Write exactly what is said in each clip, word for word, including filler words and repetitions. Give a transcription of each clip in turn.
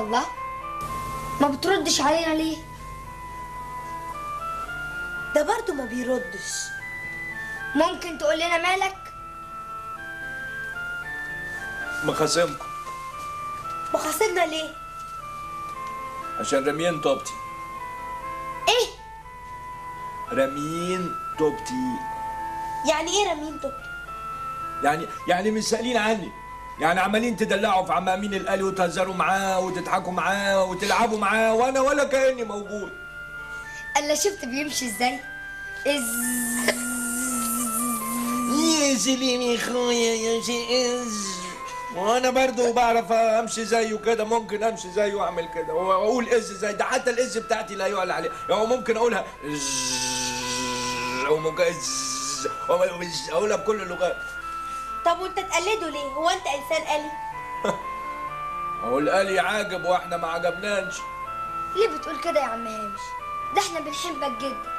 الله، ما بتردش علينا ليه؟ ده برضه ما بيردش. ممكن تقول لنا مالك؟ مخاصمكم. مخاصمنا ليه؟ عشان راميين توبتي. ايه؟ راميين توبتي. يعني ايه رامين توبتي؟ يعني يعني مش سائلين عني، يعني عمالين تدلعوا في عم امين الالي وتهزروا معاه وتضحكوا معاه وتلعبوا معاه وانا ولا كاني موجود. الا شفت بيمشي ازاي؟ از يا سليم يا اخويا يا شيز، وانا برضو بعرف امشي زيه كده، ممكن امشي زيه واعمل كده واقول از زي ده، حتى الاز بتاعتي لا يعلى عليها، يعني ممكن اقولها او ممكن اقولها بكل اللغات. طب وانت تقلده ليه؟ هو انت انسان آلي؟ هو الآلي عاجب واحنا ما عجبناش. ليه بتقول كده يا عم هامش؟ ده احنا بنحبك جدا.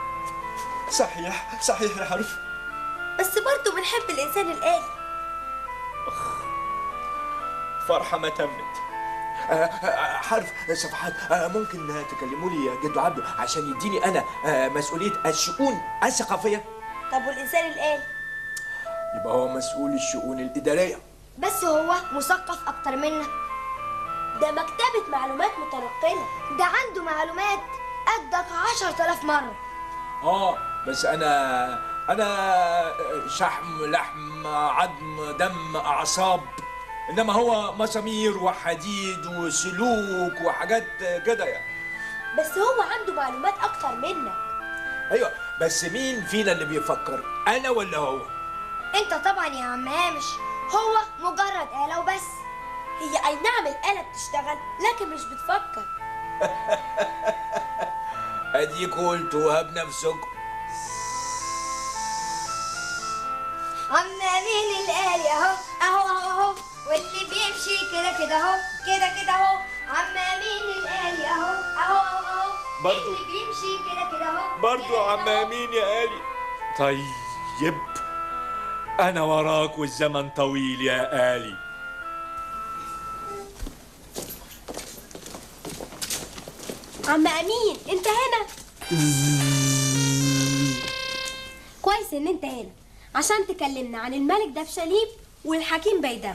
صحيح صحيح يا حرف، بس برضه بنحب الانسان الآلي. اخ فرحة ما تمت. آه آه حرف صفحات، آه ممكن تكلموا لي يا جدو عبده عشان يديني انا آه مسؤولية الشؤون الثقافية. طب والانسان الآلي؟ يبقى هو مسؤول الشؤون الإدارية. بس هو مثقف اكتر منا. ده مكتبة معلومات متنقلة. ده عنده معلومات قدك عشرة آلاف مرة. اه بس انا انا شحم لحم عظم دم اعصاب، انما هو مسامير وحديد وسلوك وحاجات كده يعني. بس هو عنده معلومات اكتر منك. ايوه بس مين فينا اللي بيفكر، انا ولا هو؟ انت طبعا يا عم هامش، هو مجرد آلة وبس. هي اي نعم الآلة بتشتغل لكن مش بتفكر. اديك قلتوها بنفسكم. عم امين الآلي اهو اهو اهو اهو، واللي بيمشي كده كده اهو كده كده اهو. عم امين الآلي اهو اهو اهو اهو، برضو اللي بيمشي كده كده اهو. برضو يا عم امين يا آلي. طيب انا وراك والزمن طويل يا آلي. عم امين انت هنا؟ كويس ان انت هنا عشان تكلمنا عن الملك دبشليم والحكيم بيدبة.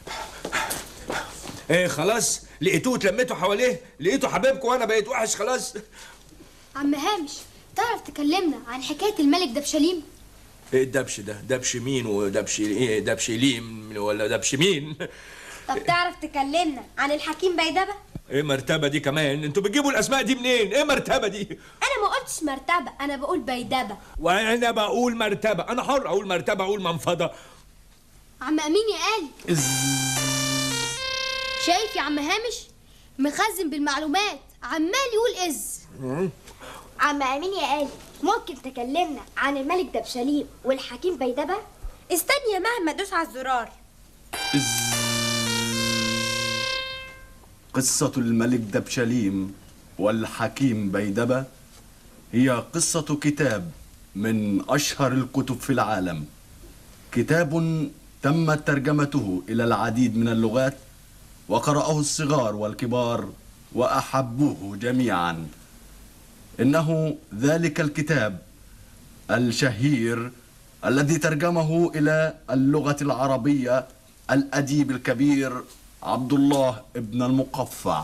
ايه خلاص لقيتوه اتلميتوا حواليه، لقيتوا حبيبكم وانا بقيت وحش خلاص. عم هامش، تعرف تكلمنا عن حكاية الملك دبشليم؟ ايه الدبش ده؟ دبش مين ودبش ايه؟ دبش ليم ولا دبش مين؟ طب تعرف تكلمنا عن الحكيم بيدبة؟ ايه مرتبة دي كمان؟ انتوا بتجيبوا الاسماء دي منين؟ ايه مرتبة دي؟ انا ما قلتش مرتبة، انا بقول بيدبة. وانا بقول مرتبة، انا حر اقول مرتبة اقول منفضة. عم امين يا آلي، شايف يا عم هامش؟ مخزن بالمعلومات عمال يقول از. عم امين يا آلي، ممكن تكلمنا عن الملك دبشليم والحكيم بيدبة؟ استني يا مهما ادوس على الزرار. قصة الملك دبشليم والحكيم بيدبة هي قصة كتاب من أشهر الكتب في العالم، كتاب تمت ترجمته إلى العديد من اللغات وقرأه الصغار والكبار وأحبوه جميعا. إنه ذلك الكتاب الشهير الذي ترجمه إلى اللغة العربية الأديب الكبير عبد الله ابن المقفع.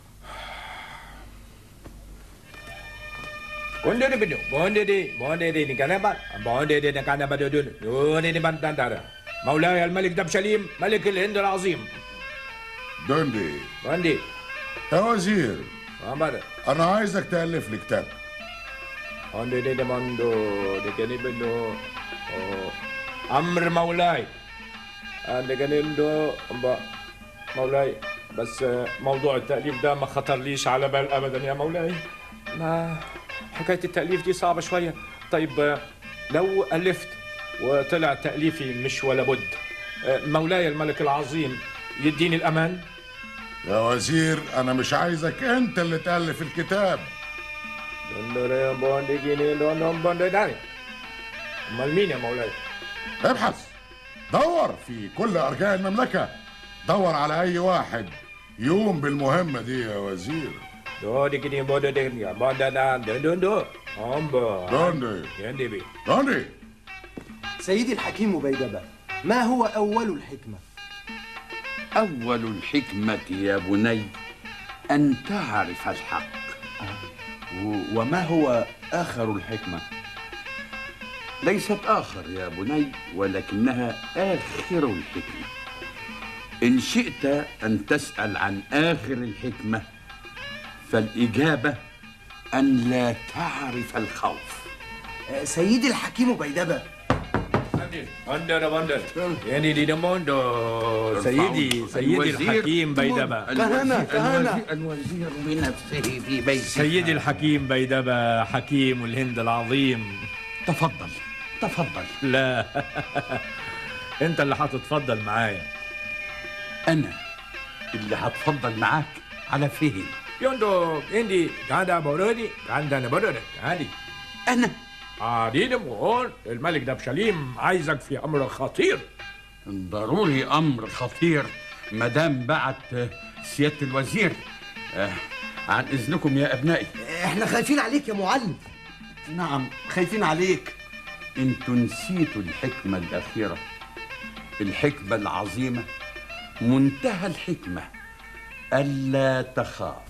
Bonde de bonde de bonde de نكنبا bonde de نكنبا دون دون de بندارا مولاي الملك دبشليم ملك الهند العظيم. دوندي بندي يا وزير، أمبارح أنا عايزك تألف لي كتاب. bonde de مندو de كنبندو أمر مولاي أنا كنبندو أمبا مولاي، بس موضوع التأليف ده ما خطر ليش على بال أبدا يا مولاي. ما حكاية التأليف دي صعبة شوية. طيب لو ألفت وطلع تأليفي مش ولا بد، مولاي الملك العظيم يديني الأمان؟ يا وزير أنا مش عايزك أنت اللي تألف الكتاب. أمال مين يا مولاي؟ ابحث، دور في كل أرجاء المملكة، دور على أي واحد يوم بالمهمة دي يا وزير. دو دي كده بودو دي يا بودو دا دو دو دو أمبا دوني يندي بي دوني. سيدي الحكيم بيدبة، ما هو أول الحكمة؟ أول الحكمة يا بني أن تعرف الحق. و- وما هو آخر الحكمة؟ ليست آخر يا بني، ولكنها آخر الحكمة. إن شئت أن تسأل عن آخر الحكمة فالإجابة أن لا تعرف الخوف. آه، سيدي الحكيم بيدبة، بندر بندر يعني دي دموندو سيدي سيدي الوزير- الحكيم بيدبا كهنة، كهنة. الوزير, الوزير بنفسه في بيته. سيدي الحكيم بيدبا حكيم الهند العظيم. تفضل تفضل. لا انت اللي هتتفضل معايا. أنا اللي هتفضل معاك على فين؟ يوندو عندي كان بورودي كان انا بورودي عادي أنا عادي دمون الملك دبشليم عايزك في امر خطير. ضروري أمر خطير مدام بعت سيادة الوزير. آه، عن إذنكم يا أبنائي. احنا خايفين عليك يا معلم. نعم، خايفين عليك. انتوا نسيتوا الحكمة الأخيرة، الحكمة العظيمة، منتهى الحكمة، ألا تخاف.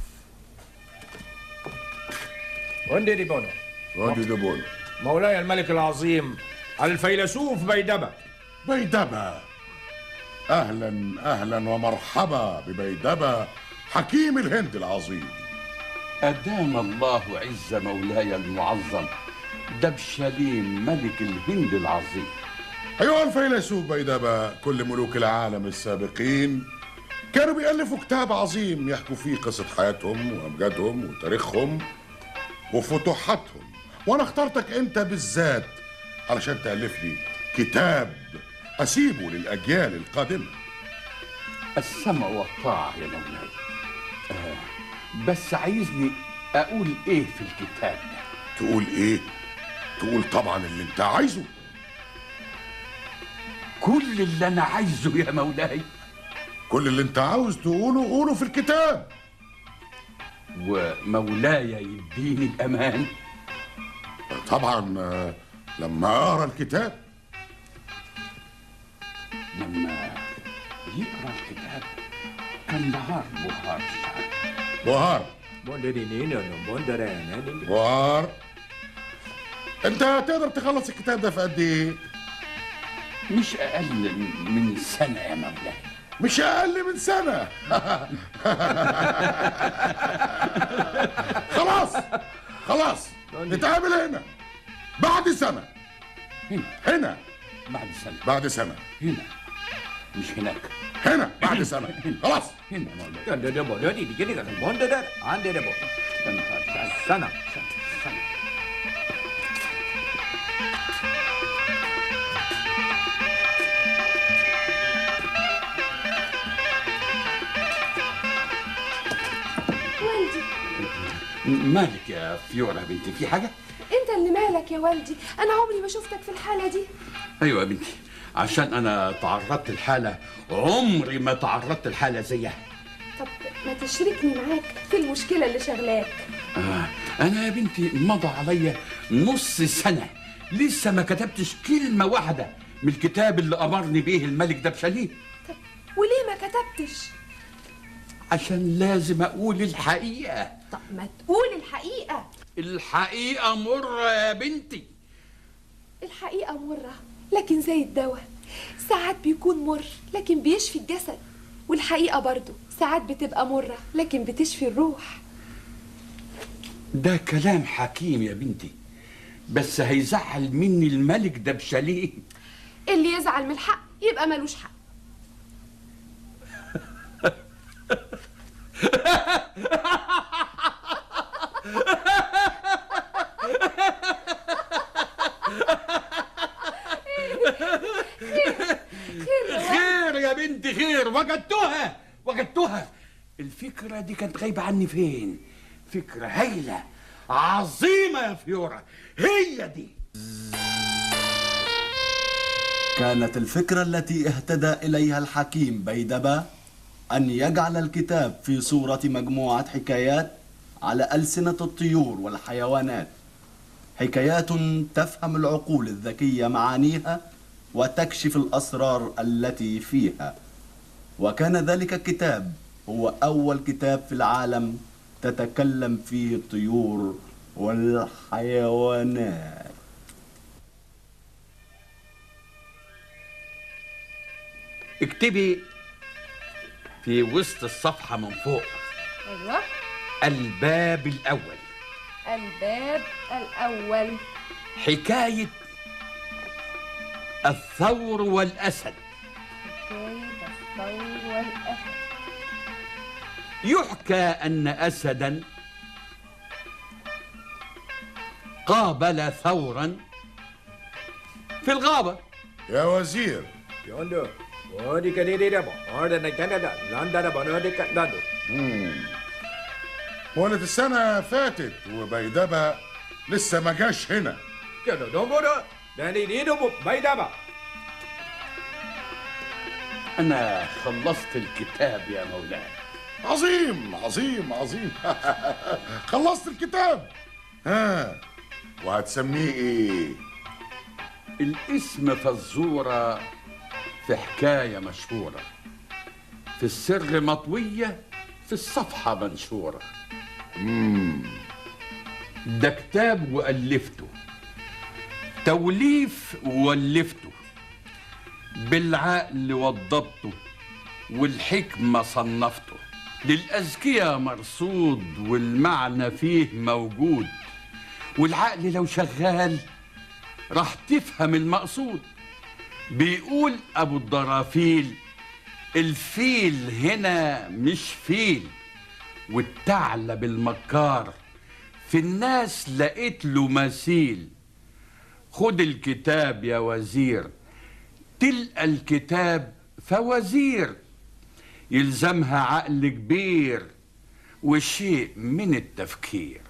وندي دي بونو ودي دبون. مولاي الملك العظيم الفيلسوف بيدبا. بيدبة، أهلا أهلا ومرحبا ببيدبة حكيم الهند العظيم. أدام الله عز مولاي المعظم دبشليم ملك الهند العظيم. أيها الفيلسوف بيدبة، كل ملوك العالم السابقين كانوا بيألفوا كتاب عظيم يحكوا فيه قصة حياتهم وأمجادهم وتاريخهم وفتوحاتهم، وأنا اخترتك أنت بالذات علشان تألف لي كتاب أسيبه للأجيال القادمة. السمع والطاعة يا مولاي. آه، بس عايزني أقول إيه في الكتاب ده؟ تقول إيه؟ تقول طبعا اللي أنت عايزه. كل اللي أنا عايزه يا مولاي. كل اللي أنت عاوز تقوله قوله في الكتاب. ومولاي يديني الأمان. طبعا آه، لما أقرأ الكتاب. لما يقرأ الكتاب كان نهار بهار الشعب. بهار بوندي دي نينو بوندر يعني بهار، أنت تقدر تخلص الكتاب ده في قد إيه؟ مش أقل من سنة يا مولاي. مش أقل من سنة. خلاص خلاص نتقابل هنا بعد سنة. هنا هنا بعد سنة. بعد سنة. هنا مش هناك. هنا بعد سنة. خلاص. هنا يا مولاي. ده ده بوندي دي كده بوندر ده عندي ده بوندر استنى خالص. سنة سنة. والدي، مالك يا فيورا بنتي، في حاجة؟ انت اللي مالك يا والدي؟ انا عمري ما شفتك في الحالة دي. أيوة يا بنتي، عشان أنا تعرضت الحالة عمري ما تعرضت الحالة زيها. طب ما تشركني معاك في المشكلة اللي شغلاك؟ آه، أنا يا بنتي مضى عليا نص سنة لسه ما كتبتش كلمة واحدة من الكتاب اللي أمرني بيه الملك دبشليم. طب وليه ما كتبتش؟ عشان لازم أقول الحقيقة. طب ما تقول الحقيقة. الحقيقة مرة يا بنتي. الحقيقة مرة لكن زي الدواء، ساعات بيكون مر لكن بيشفي الجسد، والحقيقة برضو ساعات بتبقى مرة لكن بتشفي الروح. ده كلام حكيم يا بنتي، بس هيزعل مني الملك دبشليم. اللي يزعل من الحق يبقى ملوش حق. خير يا بنتي خير، وجدتها وجدتها. الفكرة دي كانت غايبة عني فين؟ فكرة هايلة عظيمة يا فيورا، هي دي. كانت الفكرة التي اهتدى إليها الحكيم بيدبة أن يجعل الكتاب في صورة مجموعة حكايات على ألسنة الطيور والحيوانات، حكايات تفهم العقول الذكية معانيها وتكشف الأسرار التي فيها. وكان ذلك الكتاب هو أول كتاب في العالم تتكلم فيه الطيور والحيوانات. اكتبي في وسط الصفحة من فوق ايوه. الباب الأول. الباب الأول. حكاية الثور والأسد. حكاية الثور والأسد. يحكى أن أسدا قابل ثورا في الغابة. يا وزير، ولد السنة فاتت وبيدبة لسه ما جاش هنا. أنا خلصت الكتاب يا مولاي. عظيم عظيم عظيم. خلصت الكتاب. ها، وهتسميه ايه؟ الاسم فزورة في حكاية مشهورة، في السر مطوية، في الصفحة منشورة. مم. ده كتاب وألفته، توليف وولفته، بالعقل وضبطه، والحكمة صنفته، للأذكياء مرصود، والمعنى فيه موجود، والعقل لو شغال راح تفهم المقصود. بيقول أبو الضرافيل الفيل هنا مش فيل، والثعلب المكار في الناس لقيت له مثيل. خد الكتاب يا وزير، تلقى الكتاب فوزير، يلزمها عقل كبير وشيء من التفكير.